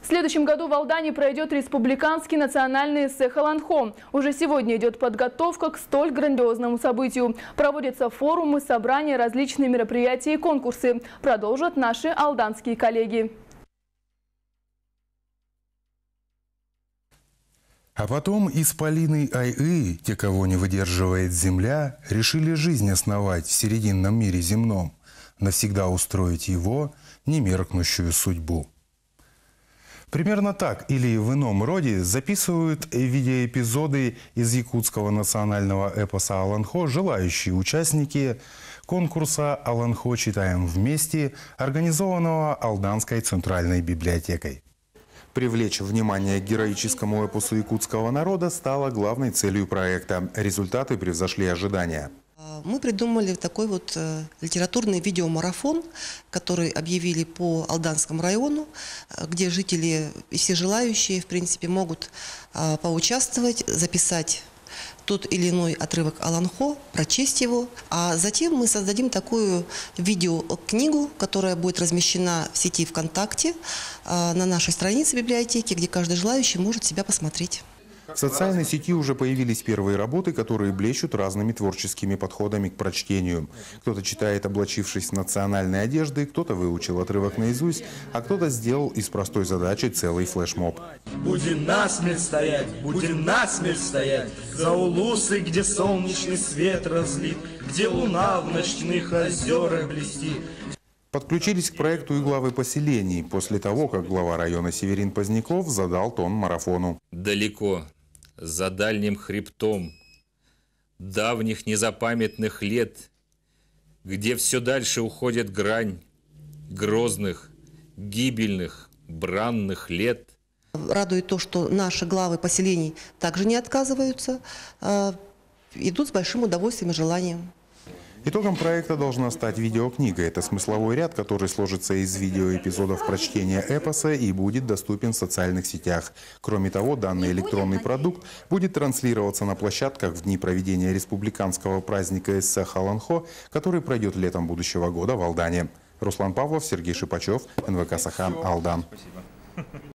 следующем году в Алдане пройдет республиканский национальный эссе «Халанхо». Уже сегодня идет подготовка к столь грандиозному событию. Проводятся форумы, собрания, различные мероприятия и конкурсы. Продолжат наши алданские коллеги. А потом из Полины Ай-ы, те, кого не выдерживает земля, решили жизнь основать в серединном мире земном, навсегда устроить его немеркнущую судьбу. Примерно так или в ином роде записывают видеоэпизоды из якутского национального эпоса «Аланхо» желающие участники конкурса «Аланхо. Читаем вместе», организованного Алданской центральной библиотекой. Привлечь внимание к героическому эпосу якутского народа стало главной целью проекта. Результаты превзошли ожидания. Мы придумали такой вот литературный видеомарафон, который объявили по Алданскому району, где жители и все желающие, в принципе, могут поучаствовать, записать тот или иной отрывок Аланхо, прочесть его. А затем мы создадим такую видеокнигу, которая будет размещена в сети ВКонтакте на нашей странице библиотеки, где каждый желающий может себя посмотреть. В социальной сети уже появились первые работы, которые блещут разными творческими подходами к прочтению. Кто-то читает, облачившись в национальные одежды, кто-то выучил отрывок наизусть, а кто-то сделал из простой задачи целый флешмоб. Будем насмерть стоять, за улусы, где солнечный свет разлит, где луна в ночных озерах блестит. Подключились к проекту и главы поселений, после того, как глава района Северин Поздняков задал тон марафону. Далеко, за дальним хребтом, давних незапамятных лет, где все дальше уходит грань грозных, гибельных, бранных лет. Радует то, что наши главы поселений также не отказываются, идут с большим удовольствием и желанием. Итогом проекта должна стать видеокнига. Это смысловой ряд, который сложится из видеоэпизодов прочтения эпоса и будет доступен в социальных сетях. Кроме того, данный электронный продукт будет транслироваться на площадках в дни проведения республиканского праздника эссе «Халанхо», который пройдет летом будущего года в Алдане. Руслан Павлов, Сергей Шипачев, НВК «Саха», Алдан.